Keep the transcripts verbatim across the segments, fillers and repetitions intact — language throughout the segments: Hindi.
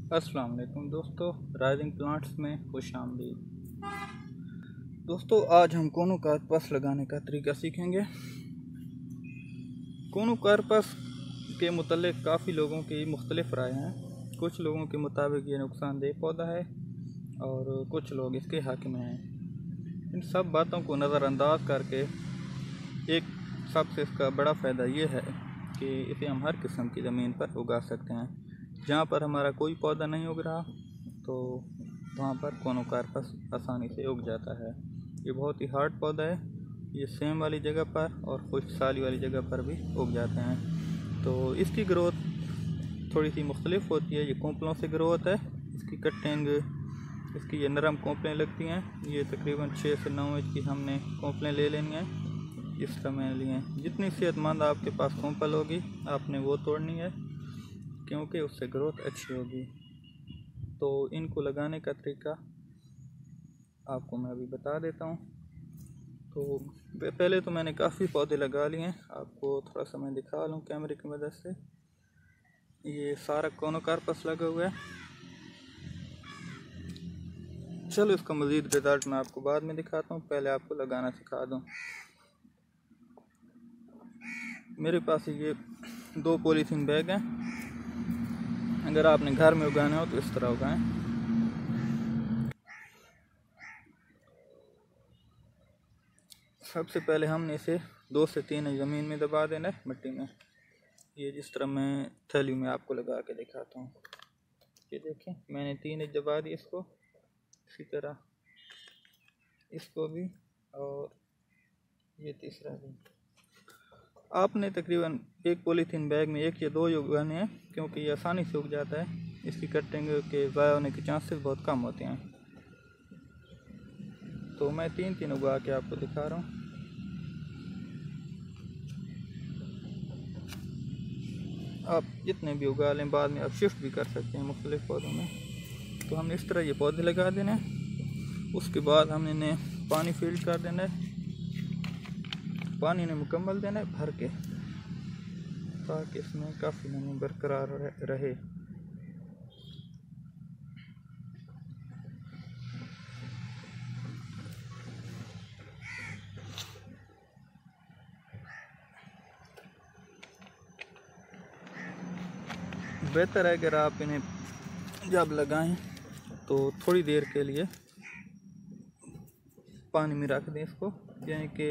अस्सलाम वालेकुम दोस्तों, राइजिंग प्लांट्स में खुश आमदीद। दोस्तों, आज हम कोनोकार्पस लगाने का तरीका सीखेंगे। कोनोकार्पस के मुतल्लिक़ काफ़ी लोगों की मुख्तलिफ़ राय हैं। कुछ लोगों के मुताबिक ये नुकसानदेह पौधा है और कुछ लोग इसके हक़ में हैं। इन सब बातों को नज़रअंदाज करके एक सबसे इसका बड़ा फ़ायदा ये है कि इसे हम हर किस्म की ज़मीन पर उगा सकते हैं। जहाँ पर हमारा कोई पौधा नहीं उग रहा तो वहाँ पर कोनोकार्पस आसानी से उग जाता है। ये बहुत ही हार्ड पौधा है। ये सेम वाली जगह पर और कुछ साली वाली जगह पर भी उग जाते हैं। तो इसकी ग्रोथ थोड़ी सी मुख्तलिफ होती है। ये कोंपलों से ग्रो होता है। इसकी कटिंग, इसकी ये नरम कोंपलें लगती हैं। ये तकरीबन छः से नौ इंच की हमने कोंपलें ले लेनी हैं। इस तरह मैंने लिए हैं। जितनी सेहतमंद आपके पास कोंपल होगी आपने वो तोड़नी है, क्योंकि उससे ग्रोथ अच्छी होगी। तो इनको लगाने का तरीका आपको मैं अभी बता देता हूँ। तो पहले तो मैंने काफ़ी पौधे लगा लिए हैं। आपको थोड़ा सा मैं दिखा लूँ कैमरे की मदद से। ये सारा कोनोकार्पस लगा हुआ है। चलो इसका मज़ीद रिज़ल्ट मैं आपको बाद में दिखाता हूँ, पहले आपको लगाना सिखा दूँ। मेरे पास ये दो पॉलीथीन बैग हैं। अगर आपने घर में उगाना हो तो इस तरह उगाएं। सबसे पहले हमने इसे दो से तीन इंच ज़मीन में दबा देना है, मिट्टी में। ये जिस तरह मैं थैली में आपको लगा के दिखाता हूँ। ये देखें, मैंने तीन इंच दबा दी इसको। इसी तरह इसको भी, और ये तीसरा भी। आपने तकरीबन एक पॉलीथीन बैग में एक या दो ही उगाने हैं, क्योंकि ये आसानी से उग जाता है। इसकी कटिंग के ज़ाया होने के चांसेस बहुत कम होते हैं। तो मैं तीन तीन उगा के आपको दिखा रहा हूँ। आप जितने भी उगा लें, बाद में आप शिफ्ट भी कर सकते हैं मुख्तलिफ पौधों में। तो हमने इस तरह ये पौधे लगा देने हैं। उसके बाद हमने इन्हें पानी फील्ड कर देना है। पानी ने मुकम्मल देना है भर के, ताकि इसमें काफ़ी नमी बरकरार रहे। बेहतर है अगर आप इन्हें जब लगाएं तो थोड़ी देर के लिए पानी में रख दें इसको, यानी कि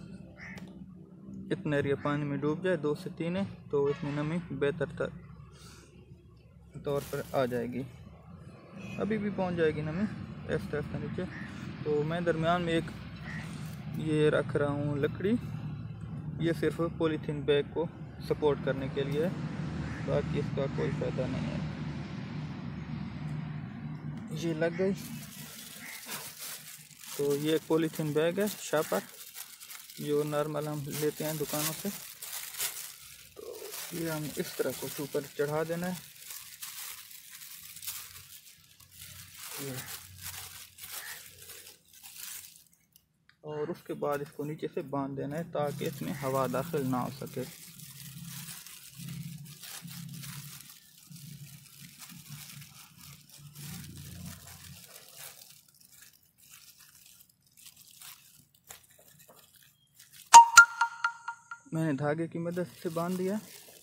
इतना एरिया पानी में डूब जाए, दो से तीन है, तो इसमें नमी बेहतर तौर पर आ जाएगी। अभी भी पहुंच जाएगी नमी ऐसा ऐसा नीचे। तो मैं दरमियान में एक ये रख रहा हूँ लकड़ी। ये सिर्फ पॉलीथीन बैग को सपोर्ट करने के लिए है, बाकी इसका कोई फ़ायदा नहीं है। ये लग गई। तो ये एक पॉलीथीन बैग है शापर, जो नॉर्मल हम लेते हैं दुकानों से। तो ये हम इस तरह कुछ ऊपर चढ़ा देना है। ये और उसके बाद इसको नीचे से बांध देना है, ताकि इसमें हवा दाखिल ना हो सके। मैंने धागे की मदद से बांध दिया।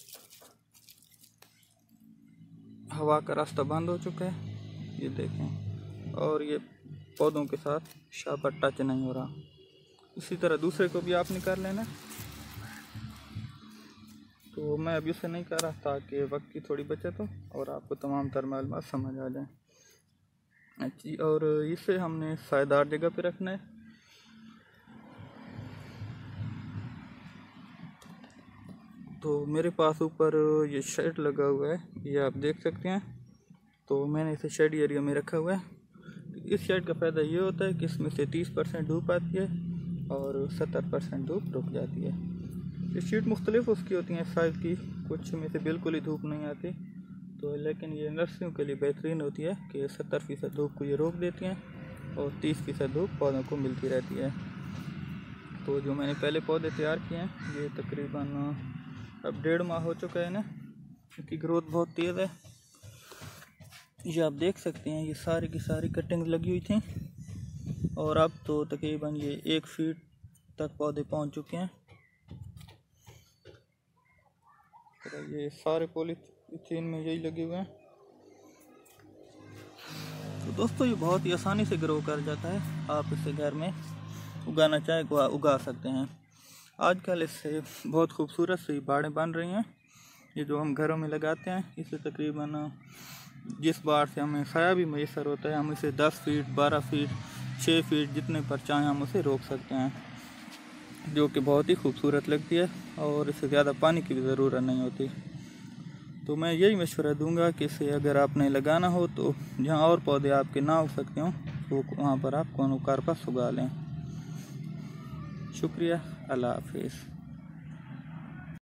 हवा का रास्ता बंद हो चुका है, ये देखें। और ये पौधों के साथ शापर टच नहीं हो रहा। इसी तरह दूसरे को भी आपने कर लेना। तो मैं अभी उसे नहीं कर रहा, ताकि वक्त की थोड़ी बचत हो और आपको तमाम तर मालूमात समझ आ जाए। अच्छी, और इसे हमने सायेदार जगह पे रखना है। तो मेरे पास ऊपर ये शेड लगा हुआ है, ये आप देख सकते हैं। तो मैंने इसे शेड एरिया में रखा हुआ है। इस शेड का फ़ायदा ये होता है कि इसमें से तीस परसेंट धूप आती है और सत्तर परसेंट धूप रुक जाती है। ये शीट मुख्तलिफ उसकी होती हैं साइज़ की, कुछ में से बिल्कुल ही धूप नहीं आती। तो लेकिन ये नर्सरियों के लिए बेहतरीन होती है कि सत्तर फ़ीसद धूप को ये रोक देती हैं और तीस फ़ीसद धूप पौधों को मिलती रहती है। तो जो मैंने पहले पौधे तैयार किए हैं, ये तकरीबन अब डेढ़ माह हो चुका है ना, इनकी ग्रोथ बहुत तेज़ है। ये आप देख सकते हैं, ये सारी की सारी कटिंग लगी हुई थी और अब तो तकरीबन ये एक फीट तक पौधे पहुंच चुके हैं। तो ये सारे पॉलीथीन में यही लगे हुए हैं। तो दोस्तों ये बहुत ही आसानी से ग्रो कर जाता है, आप इसे घर में उगाना चाहे उगा, उगा सकते हैं। आजकल इससे बहुत खूबसूरत सी बाड़ें बन रही हैं, ये जो हम घरों में लगाते हैं। इसे तकरीबन जिस बाड़ से हमें साया भी मैसर होता है, हम इसे दस फीट बारह फीट छः फीट जितने पर चाहें हम उसे रोक सकते हैं, जो कि बहुत ही खूबसूरत लगती है और इसे ज़्यादा पानी की भी ज़रूरत नहीं होती। तो मैं यही मशवरा दूंगा कि इसे अगर आपने लगाना हो तो जहाँ और पौधे आपके ना उग सकते हों तो वहाँ पर आप कोनोकार्पस उगा लें। शुक्रिया, अल्लाह हाफिज़।